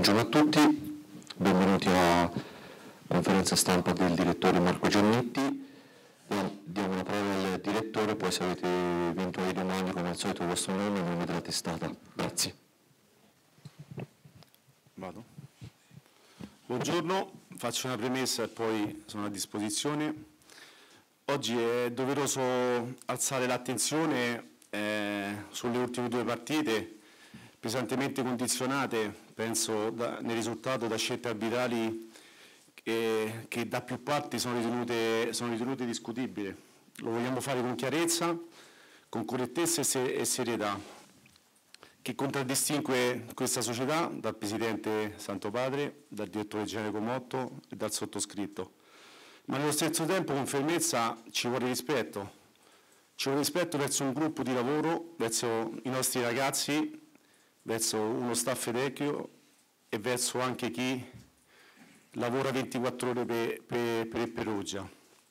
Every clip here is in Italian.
Buongiorno a tutti, benvenuti alla conferenza stampa del direttore Marco Giannetti. Diamo la parola al direttore, poi se avete eventuali domande, come al solito, il vostro nome e il nome della testata. Grazie. Vado. Buongiorno, faccio una premessa e poi sono a disposizione. Oggi è doveroso alzare l'attenzione sulle ultime due partite, pesantemente condizionate, penso, nel risultato da scelte arbitrali che da più parti sono ritenute discutibili. Lo vogliamo fare con chiarezza, con correttezza e serietà, che contraddistingue questa società dal Presidente Santo Padre, dal Direttore Generale Comotto e dal sottoscritto. Ma nello stesso tempo, con fermezza, ci vuole rispetto. Ci vuole rispetto verso un gruppo di lavoro, verso i nostri ragazzi, verso uno staff tecnico e verso anche chi lavora 24 ore per Perugia.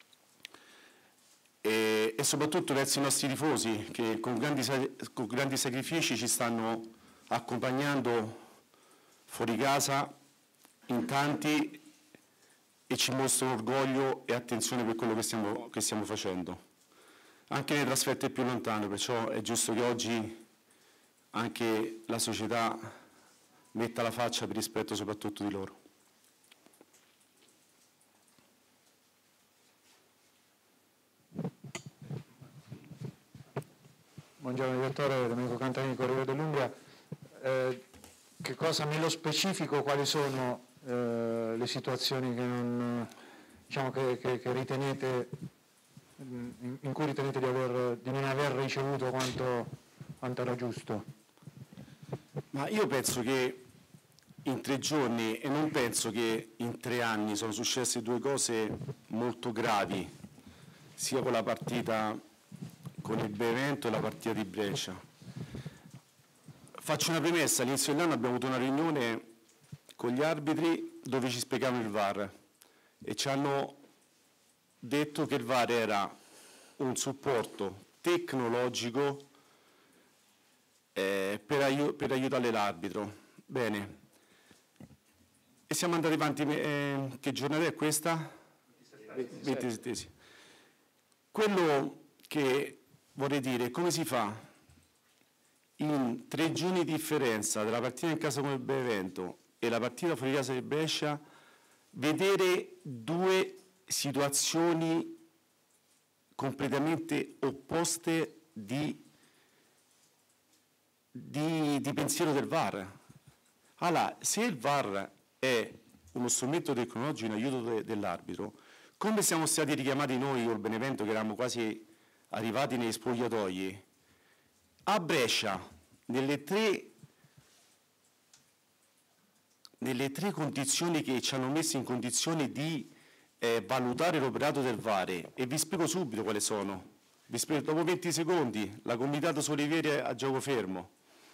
E soprattutto verso i nostri tifosi che con grandi sacrifici ci stanno accompagnando fuori casa in tanti e ci mostrano orgoglio e attenzione per quello che stiamo facendo, anche nelle trasferte più lontane, perciò è giusto che oggi anche la società metta la faccia per rispetto soprattutto di loro. Buongiorno direttore, Domenico Cantanini, Corriere dell'Umbria. Che cosa nello specifico, quali sono le situazioni che non, diciamo che ritenete, in cui ritenete di non aver ricevuto quanto era giusto? Ma io penso che in 3 giorni, e non penso che in 3 anni, sono successe 2 cose molto gravi, sia con la partita con il Benevento e la partita di Brescia. Faccio una premessa: all'inizio dell'anno abbiamo avuto una riunione con gli arbitri dove ci spiegavano il VAR e ci hanno detto che il VAR era un supporto tecnologico per aiutare l'arbitro. Bene. E siamo andati avanti, che giornata è questa? 27. Quello che vorrei dire, come si fa in 3 giorni di differenza tra la partita in casa con il Benevento e la partita fuori casa di Brescia, vedere 2 situazioni completamente opposte di pensiero del VAR. Allora, se il VAR è uno strumento tecnologico in aiuto dell'arbitro, come siamo stati richiamati noi col Benevento, che eravamo quasi arrivati negli spogliatoi, a Brescia, nelle tre condizioni che ci hanno messo in condizione di valutare l'operato del VAR, e vi spiego subito quali sono. Vi spiego dopo 20 secondi: la Comitato Solivieri a gioco fermo,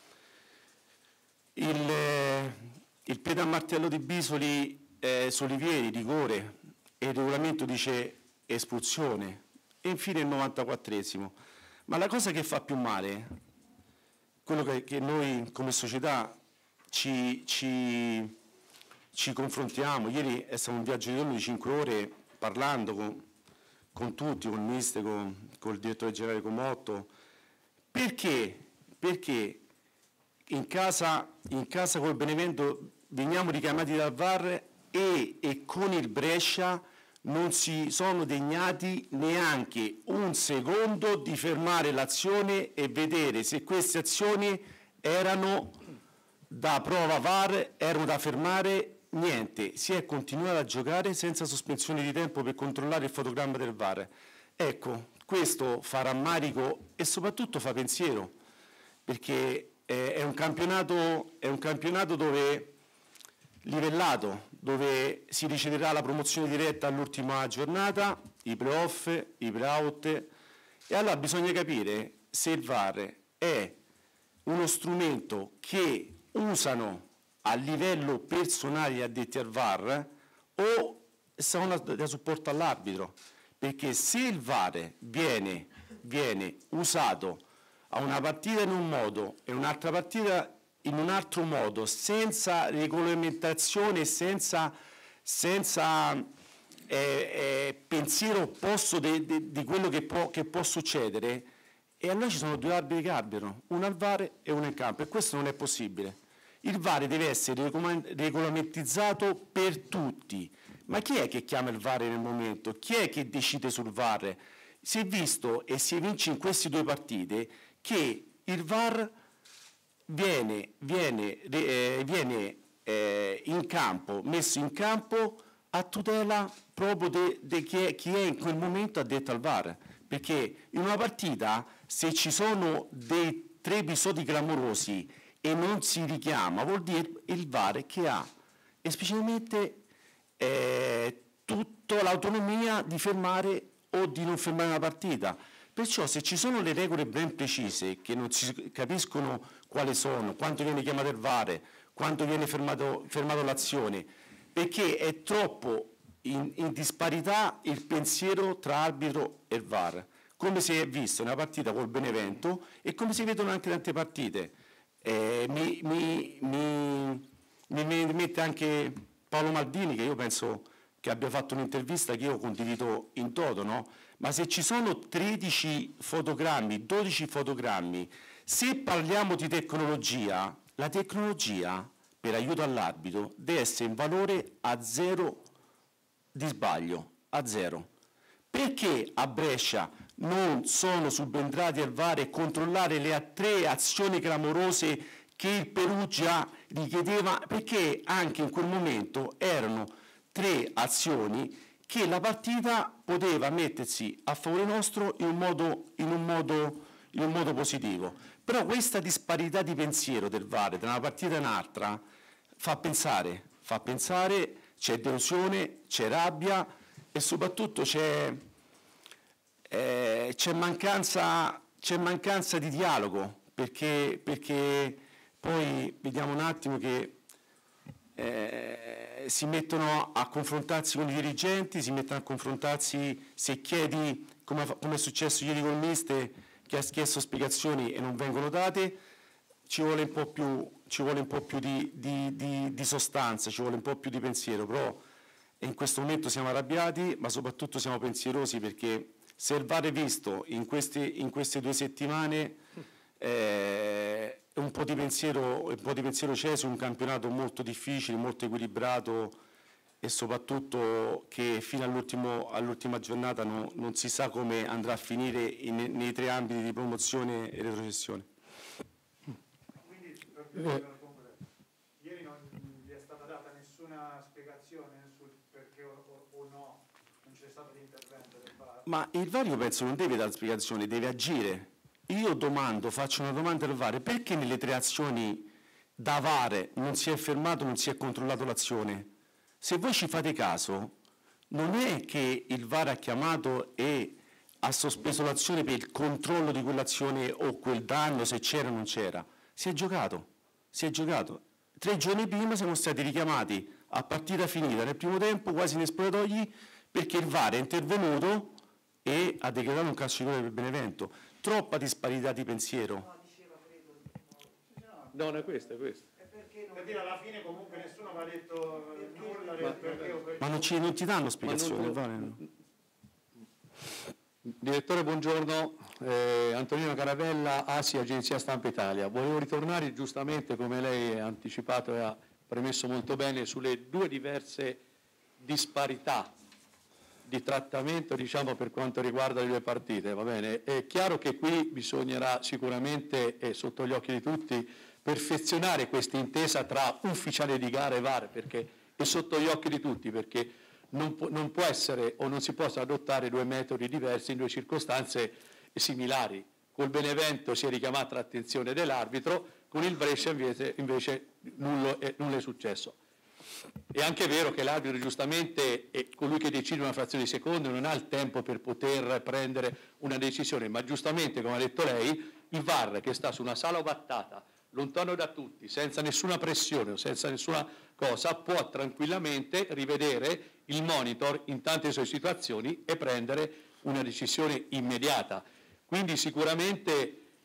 il piede a martello di Bisoli, Solivieri, rigore, e il regolamento dice espulsione, e infine il 94esimo. Ma la cosa che fa più male, quello che noi come società ci confrontiamo, ieri è stato un viaggio di giorno di 5 ore parlando con tutti, con il mister, con il direttore generale Comotto. Perché in casa col Benevento veniamo richiamati dal VAR e con il Brescia non si sono degnati neanche un secondo di fermare l'azione e vedere se queste azioni erano da prova VAR, erano da fermare. Niente, si è continuato a giocare senza sospensione di tempo per controllare il fotogramma del VAR. Ecco, questo fa rammarico e soprattutto fa pensiero, perché è un campionato dove livellato, dove si deciderà la promozione diretta all'ultima giornata, i playoff, i play-out, e allora bisogna capire se il VAR è uno strumento che usano a livello personale gli addetti al VAR o sono da supporto all'arbitro, perché se il VAR viene usato a una partita in un modo e un'altra partita in un altro modo, senza regolamentazione, senza pensiero opposto di quello che può succedere, e allora ci sono due arbitri che arbitrano, uno al VAR e uno in campo, e questo non è possibile. Il VAR deve essere regolamentizzato per tutti. Ma chi è che chiama il VAR nel momento? Chi è che decide sul VAR? Si è visto e si evince in queste due partite che il VAR viene in campo, messo in campo a tutela proprio di chi è in quel momento addetto al VAR, perché in una partita, se ci sono dei 3 episodi clamorosi e non si richiama, vuol dire il VAR che ha esplicitamente tutta l'autonomia di fermare o di non fermare una partita. Perciò se ci sono le regole ben precise che non si capiscono quali sono, quanto viene chiamato il VAR, quanto viene fermato l'azione, perché è troppo in disparità il pensiero tra arbitro e VAR, come si è visto nella partita col Benevento e come si vedono anche tante partite. Mi mette anche Paolo Maldini, che io penso che abbia fatto un'intervista che io condivido in toto, no? Ma se ci sono 13 fotogrammi, 12 fotogrammi, se parliamo di tecnologia, la tecnologia per aiuto all'arbitro deve essere in valore a 0 di sbaglio, a 0. Perché a Brescia non sono subentrati al VAR e controllare le 3 azioni clamorose che il Perugia richiedeva? Perché anche in quel momento erano 3 azioni che la partita poteva mettersi a favore nostro in un modo positivo. Però questa disparità di pensiero del VAR tra una partita e un'altra fa pensare, c'è delusione, c'è rabbia e soprattutto c'è mancanza di dialogo, perché poi vediamo un attimo che si mettono a confrontarsi con i dirigenti, si mettono a confrontarsi, se chiedi, come è successo ieri col Mister, che ha chiesto spiegazioni e non vengono date, ci vuole un po' più di sostanza, ci vuole un po' più di pensiero, però in questo momento siamo arrabbiati, ma soprattutto siamo pensierosi, perché se il VAR è visto in queste 2 settimane, un po' di pensiero c'è su un campionato molto difficile, molto equilibrato, e soprattutto che fino all'ultima giornata non si sa come andrà a finire nei 3 ambiti di promozione e retrocessione. Quindi, ieri non vi è stata data nessuna spiegazione sul perché o no non c'è stato l'intervento del VAR? Ma il VAR, io penso, non deve dare spiegazioni, deve agire. Io faccio una domanda al VAR: perché nelle 3 azioni da VAR non si è fermato, non si è controllato l'azione? Se voi ci fate caso, non è che il VAR ha chiamato e ha sospeso l'azione per il controllo di quell'azione o quel danno, se c'era o non c'era. Si è giocato. 3 giorni prima siamo stati richiamati a partita finita nel primo tempo, quasi in spogliatoi, perché il VAR è intervenuto e ha decretato un calcio di rigore per Benevento. Troppa disparità di pensiero. No, è questo. Per dire, alla fine comunque nessuno aveva detto nulla Ma non ti danno spiegazioni. Direttore, buongiorno. Antonino Caravella, ASI, Agenzia Stampa Italia. Volevo ritornare giustamente, come lei ha anticipato e ha premesso molto bene, sulle 2 diverse disparità di trattamento, diciamo, per quanto riguarda le 2 partite, va bene? È chiaro che qui bisognerà sicuramente, sotto gli occhi di tutti, perfezionare questa intesa tra ufficiale di gara e VAR, perché è sotto gli occhi di tutti, perché non può essere o non si possono adottare 2 metodi diversi in 2 circostanze similari. Col Benevento si è richiamata l'attenzione dell'arbitro, con il Brescia invece nulla è successo. È anche vero che l'arbitro giustamente è colui che decide una frazione di secondo, non ha il tempo per poter prendere una decisione, ma giustamente, come ha detto lei, il VAR, che sta su una sala ovattata, lontano da tutti, senza nessuna pressione o senza nessuna cosa, può tranquillamente rivedere il monitor in tante sue situazioni e prendere una decisione immediata. Quindi sicuramente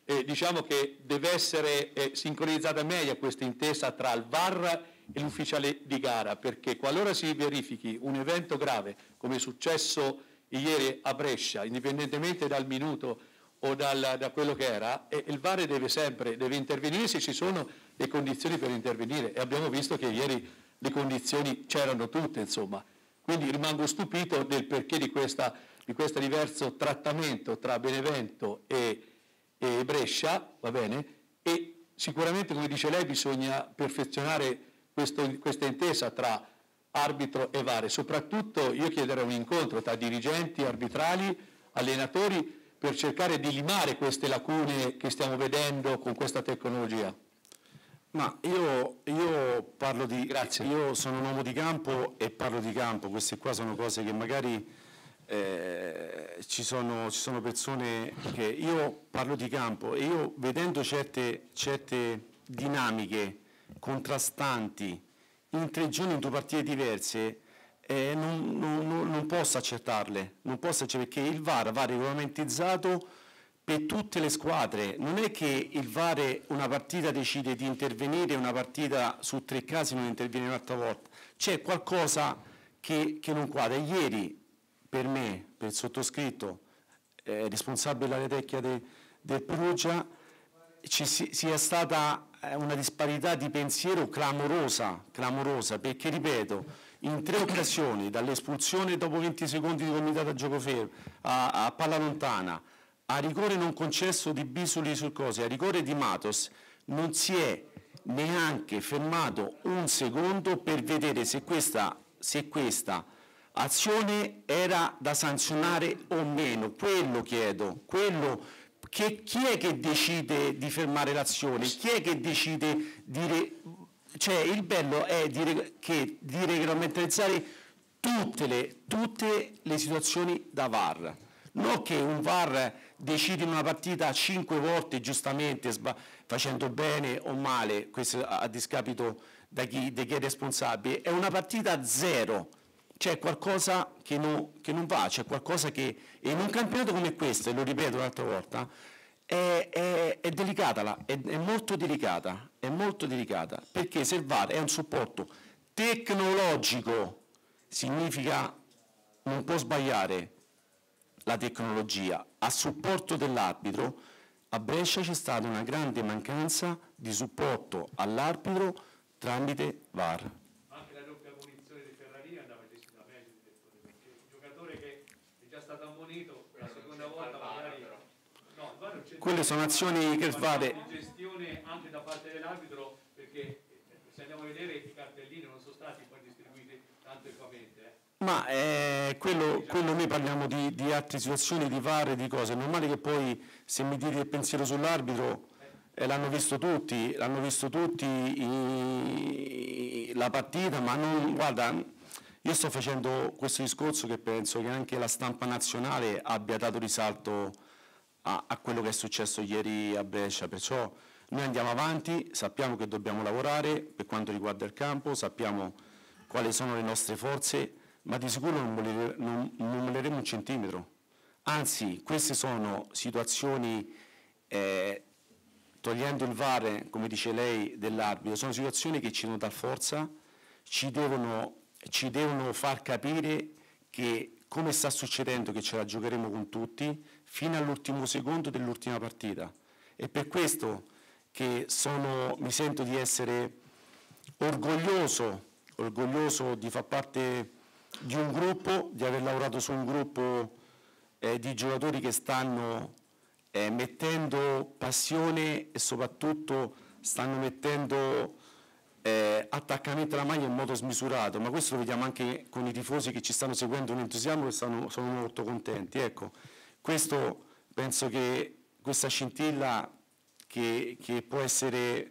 diciamo che deve essere sincronizzata meglio questa intesa tra il VAR e l'ufficiale di gara, perché qualora si verifichi un evento grave, come è successo ieri a Brescia, indipendentemente dal minuto o da quello che era, il VAR deve intervenire se ci sono le condizioni per intervenire, e abbiamo visto che ieri le condizioni c'erano tutte, insomma. Quindi rimango stupito del perché di questo diverso trattamento tra Benevento e Brescia, va bene? E sicuramente, come dice lei, bisogna perfezionare questa intesa tra arbitro e VAR. Soprattutto io chiederei un incontro tra dirigenti, arbitrali, allenatori, per cercare di limare queste lacune che stiamo vedendo con questa tecnologia. Ma io parlo di... Grazie. Io sono un uomo di campo e parlo di campo, queste qua sono cose che magari ci sono persone che... Io parlo di campo e io vedendo certe dinamiche contrastanti in 3 giorni in 2 partite diverse non posso accettarle, perché il VAR va regolamentizzato per tutte le squadre. Non è che il VAR una partita decide di intervenire, una partita su 3 casi non interviene un'altra volta. C'è qualcosa che non quadra. Ieri, per me, per il sottoscritto, responsabile della tecnica del Perugia, ci sia stata una disparità di pensiero clamorosa, perché, ripeto, in 3 occasioni, dall'espulsione dopo 20 secondi di comitato a gioco fermo, a palla lontana, a rigore non concesso di Bisoli sul coso, a rigore di Matos, non si è neanche fermato un secondo per vedere se questa azione era da sanzionare o meno. Quello chiedo, chi è che decide di fermare l'azione? Chi è che decide cioè il bello è di regolamentarizzare tutte le situazioni da VAR. Non che un VAR decide in una partita 5 volte giustamente, facendo bene o male, questo a discapito di chi è responsabile, è una partita 0. C'è qualcosa che non va, c'è qualcosa che in un campionato come questo, e lo ripeto un'altra volta, è delicata, è molto delicata, perché se il VAR è un supporto tecnologico, significa non può sbagliare la tecnologia a supporto dell'arbitro. A Brescia c'è stata una grande mancanza di supporto all'arbitro tramite VAR. Anche la doppia punizione di Ferraria andava gestita meglio, perché un giocatore che è già stato ammonito la seconda volta magari... No, il VAR non c'è. Quelle sono azioni che fate... Gestione anche da parte dell'arbitro, perché se andiamo a vedere i cartellini non sono stati poi distribuiti tanto equamente. Ma quello noi parliamo di altre situazioni, di VAR, di cose. È normale che poi, se mi dite il pensiero sull'arbitro, l'hanno visto tutti la partita, ma non, guarda, io sto facendo questo discorso che penso che anche la stampa nazionale abbia dato risalto a quello che è successo ieri a Brescia, perciò noi andiamo avanti, sappiamo che dobbiamo lavorare per quanto riguarda il campo, sappiamo quali sono le nostre forze, ma di sicuro non molleremo un centimetro. Anzi, queste sono situazioni, togliendo il VAR, come dice lei, dell'arbitro, sono situazioni che ci devono dar forza, ci devono far capire che, come sta succedendo, che ce la giocheremo con tutti, fino all'ultimo secondo dell'ultima partita. E per questo che mi sento di essere orgoglioso di far parte di un gruppo, di aver lavorato su un gruppo di giocatori che stanno mettendo passione e soprattutto stanno mettendo attaccamento alla maglia in modo smisurato, ma questo lo vediamo anche con i tifosi che ci stanno seguendo, un entusiasmo, che sono molto contenti. Ecco, questo penso che questa scintilla che può essere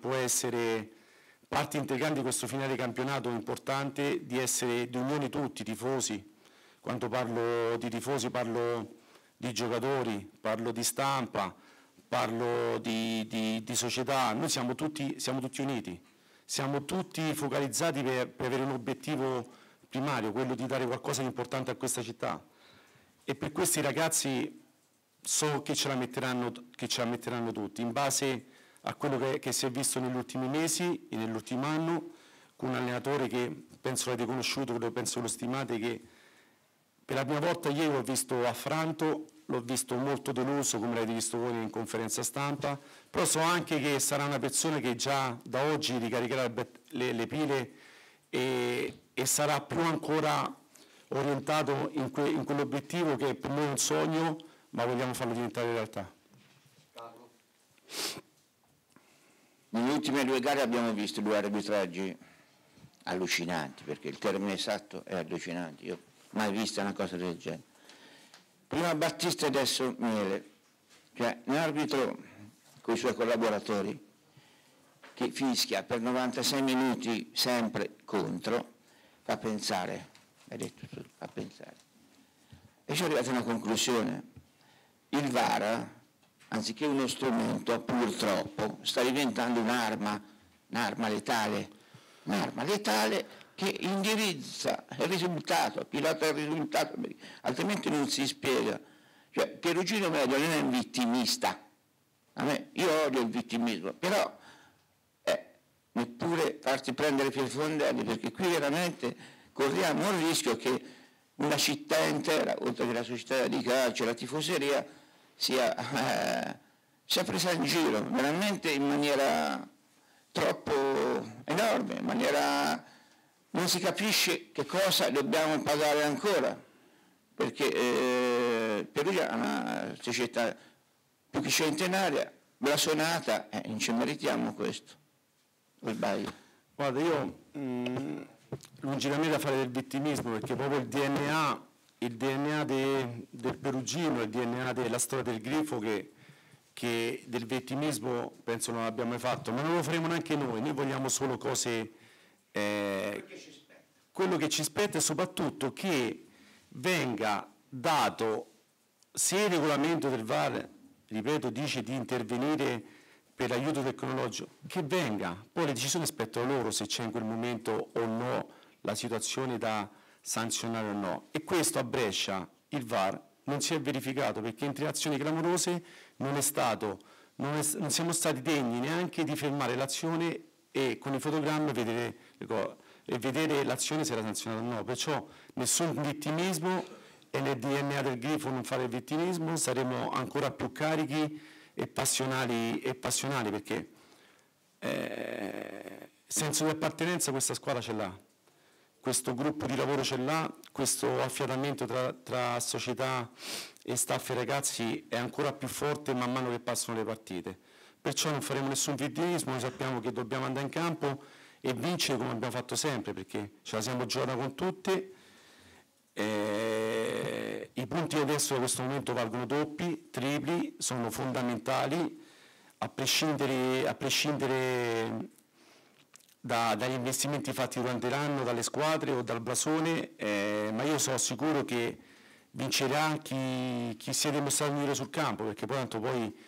parte integrante di questo finale di campionato importante, di unione tutti, tifosi. Quando parlo di tifosi parlo di giocatori, parlo di stampa, parlo di società. Noi siamo tutti uniti, siamo tutti focalizzati per avere un obiettivo primario, quello di dare qualcosa di importante a questa città. E per questi ragazzi so che ce la metteranno tutti, in base a quello che si è visto negli ultimi mesi e nell'ultimo anno, con un allenatore che penso l'avete conosciuto, penso lo stimate, che per la prima volta ieri l'ho visto affranto, l'ho visto molto deluso, come l'avete visto voi in conferenza stampa, però so anche che sarà una persona che già da oggi ricaricherà le pile e sarà più ancora orientato in quell'obiettivo che per noi è un sogno, ma vogliamo farlo diventare realtà. Nelle ultime 2 gare abbiamo visto 2 arbitraggi allucinanti, perché il termine esatto è allucinante, io mai vista una cosa del genere. Prima Battista e adesso Miele, cioè un arbitro con i suoi collaboratori che fischia per 96 minuti sempre contro, fa pensare, hai detto tu, fa pensare. E ci è arrivata una conclusione. Il VAR, anziché uno strumento, purtroppo sta diventando un'arma letale che indirizza il risultato, pilota il risultato, altrimenti non si spiega. Cioè, Perugino Medio non è un vittimista, io odio il vittimismo, però neppure farsi prendere per i fondelli, perché qui veramente corriamo il rischio che una città intera, oltre che la società di calcio, la tifoseria, sia presa in giro, veramente in maniera troppo enorme, in maniera non si capisce che cosa dobbiamo pagare ancora, perché Perugia è una società più che centenaria, blasonata, non ci meritiamo questo, o sbaglio? Guarda, io lungi da me da fare del vittimismo, perché proprio il DNA del perugino, il DNA della storia del Grifo che del vittimismo penso non l'abbiamo mai fatto, ma non lo faremo neanche noi vogliamo solo cose, quello che ci spetta, e soprattutto che venga dato, se il regolamento del VAR, ripeto, dice di intervenire per l'aiuto tecnologico, che venga, poi le decisioni spettano loro se c'è in quel momento o no la situazione da sanzionare o no, e questo a Brescia il VAR non si è verificato, perché in 3 azioni clamorose non siamo stati degni neanche di fermare l'azione e con i fotogrammi vedere l'azione se era sanzionata o no, perciò nessun vittimismo, e nel DNA del Grifo non fare il vittimismo, saremo ancora più carichi e passionali perché senso di appartenenza questa squadra ce l'ha, questo gruppo di lavoro ce l'ha, questo affiatamento tra società e staff e ragazzi è ancora più forte man mano che passano le partite, perciò non faremo nessun vittimismo, noi sappiamo che dobbiamo andare in campo e vincere come abbiamo fatto sempre, perché ce la siamo giocata con tutte. I punti adesso da questo momento valgono doppi, tripli, sono fondamentali, a prescindere dagli investimenti fatti durante l'anno, dalle squadre o dal blasone, ma io sono sicuro che vincerà chi si è dimostrato migliore sul campo, perché poi tanto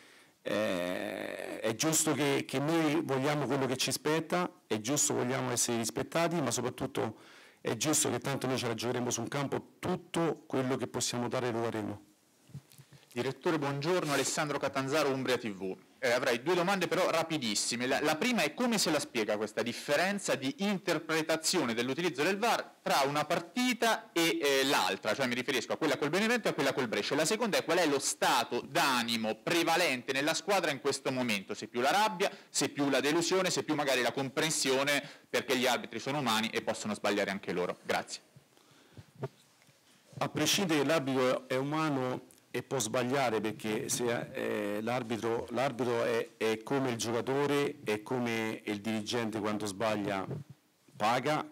è giusto che noi vogliamo quello che ci spetta, è giusto vogliamo essere rispettati, ma soprattutto è giusto che tanto noi ce la giocheremo sul campo, tutto quello che possiamo dare lo daremo. Direttore, buongiorno, Alessandro Catanzaro, Umbria TV. Avrei 2 domande però rapidissime. La prima è: come se la spiega questa differenza di interpretazione dell'utilizzo del VAR tra una partita e l'altra? Cioè mi riferisco a quella col Benevento e a quella col Brescia. La seconda è: qual è lo stato d'animo prevalente nella squadra in questo momento? Se più la rabbia, se più la delusione, se più magari la comprensione, perché gli arbitri sono umani e possono sbagliare anche loro. Grazie. A prescindere che l'arbitro è umano e può sbagliare, perché se l'arbitro è come il giocatore, è come il dirigente, quando sbaglia paga,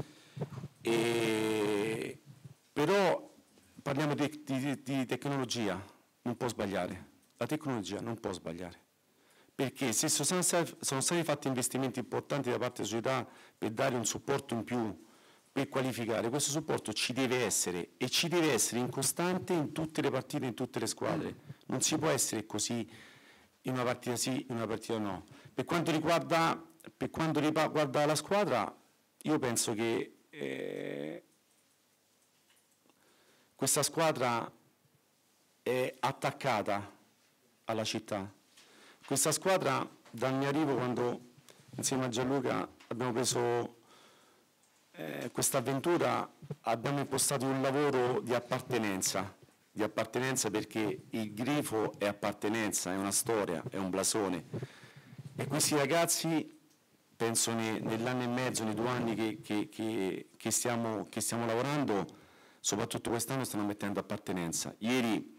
però parliamo di tecnologia, non può sbagliare, la tecnologia non può sbagliare, perché se sono stati fatti investimenti importanti da parte della società per dare un supporto in più, per qualificare, questo supporto ci deve essere, e ci deve essere in costante in tutte le partite, in tutte le squadre. Non si può essere così in una partita sì, in una partita no. Per quanto riguarda la squadra, io penso che questa squadra è attaccata alla città. Questa squadra, dal mio arrivo, quando insieme a Gianluca abbiamo preso questa avventura, abbiamo impostato un lavoro di appartenenza perché il grifo è appartenenza, è una storia, è un blasone. E questi ragazzi, penso nell'anno e mezzo, nei 2 anni che stiamo lavorando, soprattutto quest'anno, stanno mettendo appartenenza. Ieri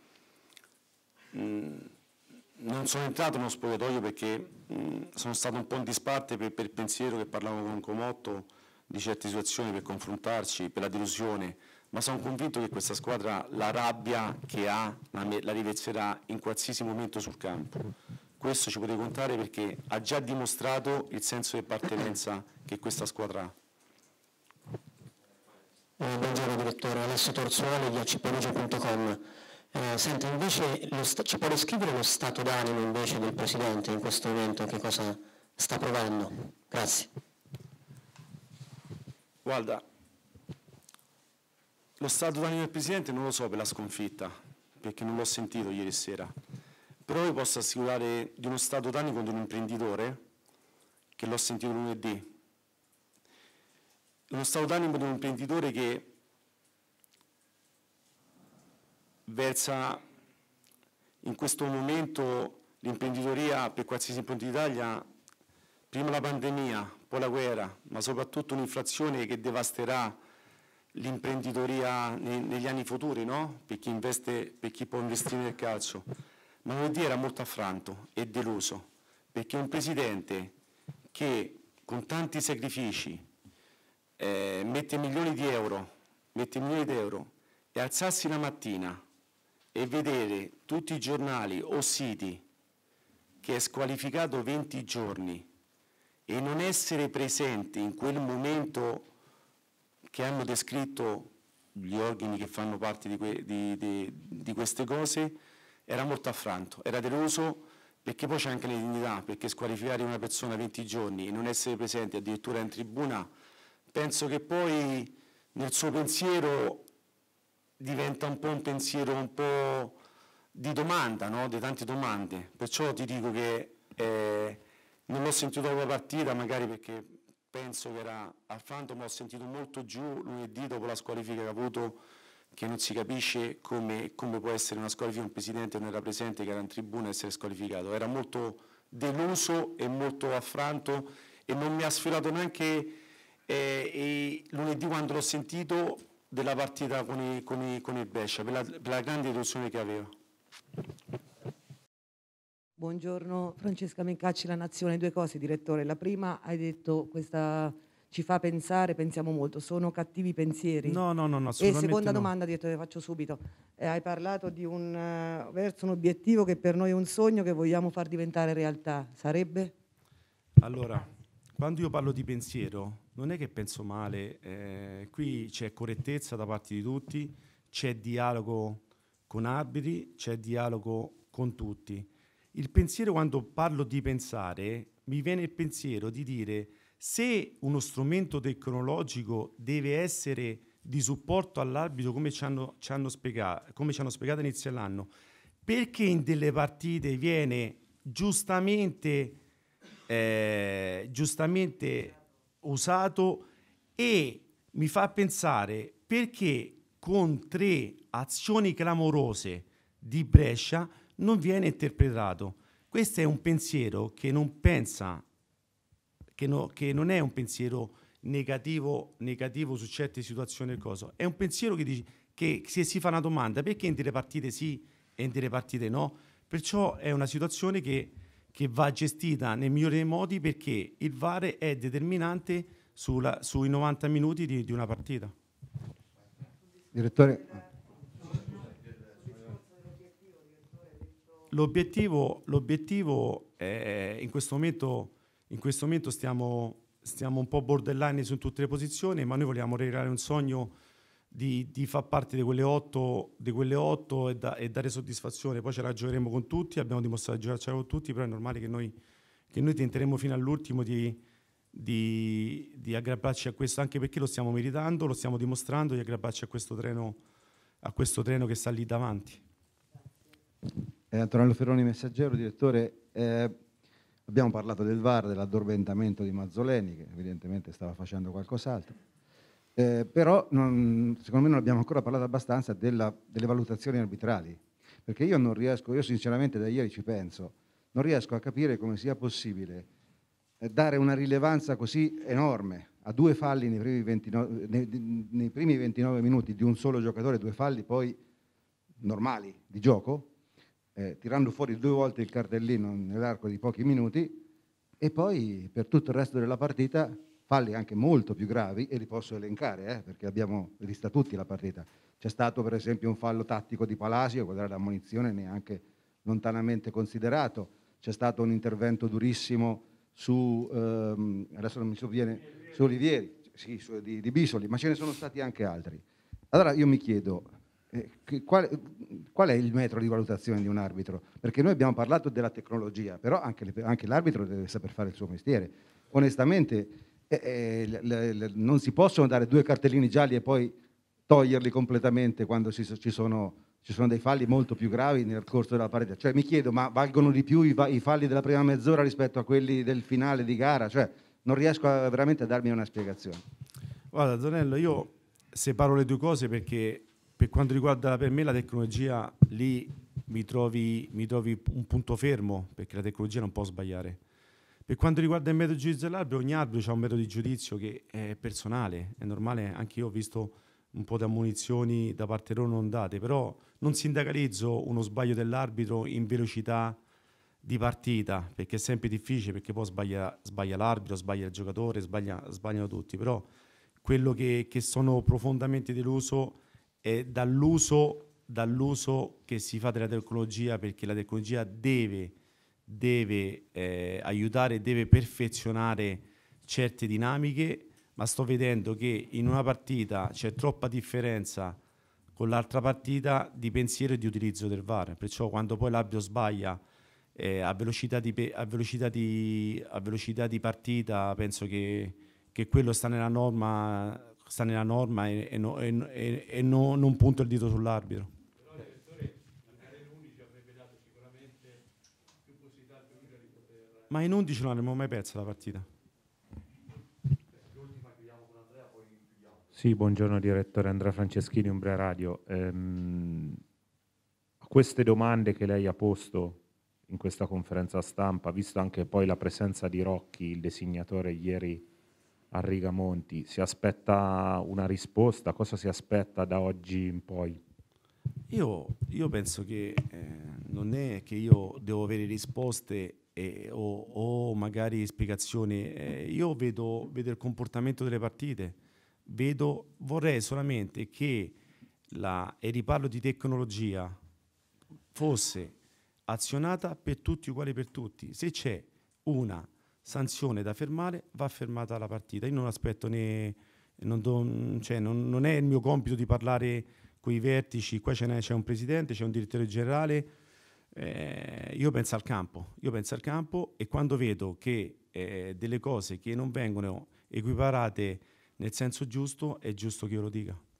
non sono entrato nello spogliatoio perché sono stato un po' in disparte per pensiero che parlavo con Comotto di certe situazioni, per confrontarci, per la delusione, ma sono convinto che questa squadra la rabbia che ha la riverzerà in qualsiasi momento sul campo. Questo ci potete contare perché ha già dimostrato il senso di appartenenza che questa squadra ha. Buongiorno direttore, Alessio Torzuoli di acpelugia.com. Senta, invece ci può descrivere lo stato d'animo invece del Presidente in questo momento, che cosa sta provando? Grazie. Guarda, lo stato d'animo del Presidente non lo so per la sconfitta, perché non l'ho sentito ieri sera, però vi posso assicurare di uno stato d'animo di un imprenditore che l'ho sentito lunedì. Uno stato d'animo di un imprenditore che versa in questo momento l'imprenditoria per qualsiasi imprenditore d'Italia, prima la pandemia, poi la guerra, ma soprattutto un'inflazione che devasterà l'imprenditoria negli anni futuri, no? Per chi investe, per chi può investire nel calcio. Ma lunedì era molto affranto e deluso, perché un presidente che con tanti sacrifici mette milioni di euro e alzarsi la mattina e vedere tutti i giornali o siti che è squalificato 20 giorni e non essere presente in quel momento che hanno descritto gli organi che fanno parte di queste cose, era molto affranto, era deluso, perché poi c'è anche la dignità, perché squalificare una persona 20 giorni e non essere presente addirittura in tribuna, penso che poi nel suo pensiero diventa un po' un pensiero un po' di domanda, no? Di tante domande, perciò ti dico che non l'ho sentito dopo la partita, magari perché penso che era affranto, ma l'ho sentito molto giù lunedì dopo la squalifica che ha avuto, che non si capisce come può essere una squalifica, un presidente non era presente, che era in tribuna, essere squalificato. Era molto deluso e molto affranto e non mi ha sfiorato neanche lunedì quando l'ho sentito della partita con il Brescia, per la grande delusione che aveva. Buongiorno, Francesca Mencacci, La Nazione. 2 cose, direttore. La prima, hai detto, questa ci fa pensare, pensiamo molto. Sono cattivi pensieri? No, assolutamente. E seconda domanda, direttore, faccio subito. Hai parlato di verso un obiettivo che per noi è un sogno che vogliamo far diventare realtà. Sarebbe? Allora, quando io parlo di pensiero, non è che penso male. Qui c'è correttezza da parte di tutti, c'è dialogo con arbitri, c'è dialogo con tutti. Il pensiero, quando parlo di pensare, mi viene il pensiero di dire: se uno strumento tecnologico deve essere di supporto all'arbitro come ci hanno spiegato inizio dell'anno, perché in delle partite viene giustamente usato, e mi fa pensare perché con 3 azioni clamorose di Brescia non viene interpretato. Questo è un pensiero che non pensa, che non è un pensiero negativo su certe situazioni, è un pensiero che dice che se si fa una domanda perché in delle partite sì e in delle partite no, perciò è una situazione che va gestita nel migliore dei modi, perché il VAR è determinante sui 90 minuti di una partita. Direttore. L'obiettivo è in questo momento stiamo un po' borderline su tutte le posizioni, ma noi vogliamo realizzare un sogno di far parte di quelle 8 e dare soddisfazione. Poi ce la giocheremo con tutti, abbiamo dimostrato di giocarcela con tutti, però è normale che noi tenteremo fino all'ultimo di aggrapparci a questo, anche perché lo stiamo meritando, lo stiamo dimostrando, di aggrapparci a questo treno che sta lì davanti. Antonello Ferroni, Messaggero, direttore. Abbiamo parlato del VAR, dell'addormentamento di Mazzoleni, che evidentemente stava facendo qualcos'altro. Però secondo me non abbiamo ancora parlato abbastanza delle valutazioni arbitrali, perché io non riesco, io sinceramente da ieri ci penso, non riesco a capire come sia possibile dare una rilevanza così enorme a 2 falli nei primi 29 minuti di un solo giocatore, 2 falli poi normali di gioco, tirando fuori 2 volte il cartellino nell'arco di pochi minuti, e poi per tutto il resto della partita falli anche molto più gravi, e li posso elencare, perché abbiamo vista tutti la partita. C'è stato per esempio un fallo tattico di Palacio, quella era l'ammonizione neanche lontanamente considerato. C'è stato un intervento durissimo su, adesso non mi sovviene, su Olivieri, sì, di Bisoli, ma ce ne sono stati anche altri. Allora io mi chiedo, qual è il metro di valutazione di un arbitro? Perché noi abbiamo parlato della tecnologia, però anche l'arbitro deve saper fare il suo mestiere. Onestamente non si possono dare 2 cartellini gialli e poi toglierli completamente quando ci sono dei falli molto più gravi nel corso della partita. Cioè mi chiedo, ma valgono di più i falli della prima mezz'ora rispetto a quelli del finale di gara? Cioè non riesco veramente a darmi una spiegazione. Guarda Donello, io separo le 2 cose, perché per quanto riguarda per me la tecnologia, lì mi trovi un punto fermo, perché la tecnologia non può sbagliare. Per quanto riguarda il metodo di giudizio dell'arbitro, ogni arbitro ha un metodo di giudizio che è personale, è normale. Anche io ho visto un po' di ammonizioni da parte loro non date, però non sindacalizzo uno sbaglio dell'arbitro in velocità di partita, perché è sempre difficile, perché poi sbaglia l'arbitro, sbaglia il giocatore, sbagliano tutti. Però quello che sono profondamente deluso è dall'uso che si fa della tecnologia, perché la tecnologia deve aiutare, deve perfezionare certe dinamiche, ma sto vedendo che in una partita c'è troppa differenza con l'altra partita di pensiero e di utilizzo del VAR, perciò quando poi l'arbitro sbaglia a velocità di partita, penso che quello sta nella norma e non punto il dito sull'arbitro. Ma in 11 non avremmo mai perso la partita. Sì, buongiorno direttore, Andrea Franceschini, Umbria Radio. A queste domande che lei ha posto in questa conferenza stampa, visto anche poi la presenza di Rocchi, il designatore, ieri a Rigamonti, si aspetta una risposta? Cosa si aspetta da oggi in poi? Io penso che non è che io devo avere risposte o magari spiegazioni. Io vedo il comportamento delle partite, vorrei solamente che e riparlo di tecnologia, fosse azionata per tutti uguali per tutti. Se c'è una sanzione da fermare, va fermata la partita. Io non aspetto non è il mio compito di parlare con i vertici. Qua c'è un presidente, c'è un direttore generale. Io penso al campo, e quando vedo che delle cose che non vengono equiparate nel senso giusto, è giusto che io lo dica.